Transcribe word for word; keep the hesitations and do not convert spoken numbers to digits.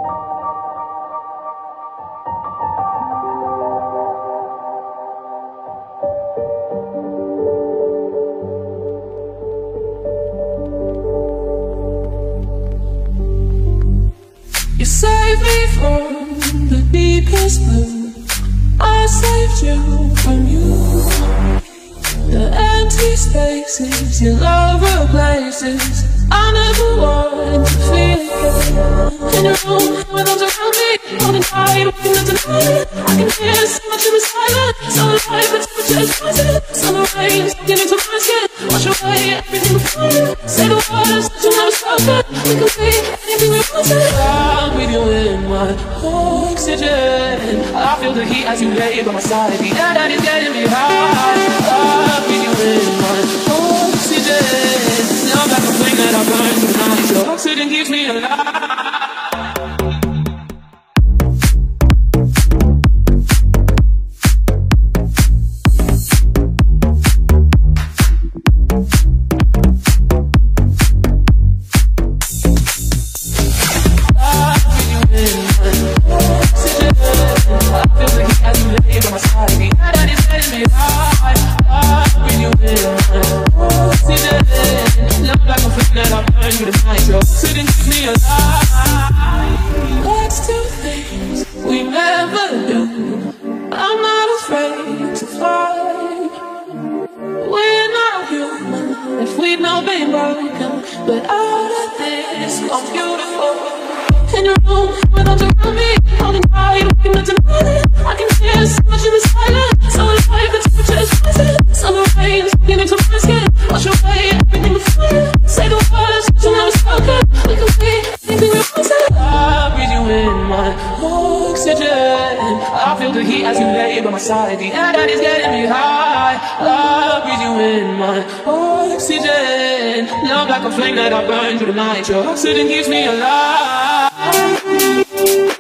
You saved me from the deepest blue. I saved you from you. The empty spaces your love replaces. I never want to feel again. In your room, with arms around me, holding tight, waking up tonight. I can hear so much in the silence. So alive, but temperature is rising. Summer rain, soaking into my skin. Wash away everything before you. Say the words that you never spoken. We can be anything we want to. I'm with you in my oxygen. I feel the heat as you lay by my side. The air that is getting me high. I'm with you in my oxygen. Now back the flame that I burn tonight. Your oxygen keeps me alive. Let's do things we never do. I'm not afraid to fly. We're not human if we've not been broken, but out of this, I'm beautiful. In your room, with arms around me, holding tight, waking up tonight. I can hear so much in the silence. So alive, the temperature is rising. Summer rain, soaking into my skin. Wash away everything before you. Say the words that you never spoken. We can be anything we want to. I breathe you in my oxygen. I feel the heat as you lay by my side. The air that is getting me high. I breathe you in my oxygen. Love like a flame that I burn through the night. Your oxygen keeps me alive.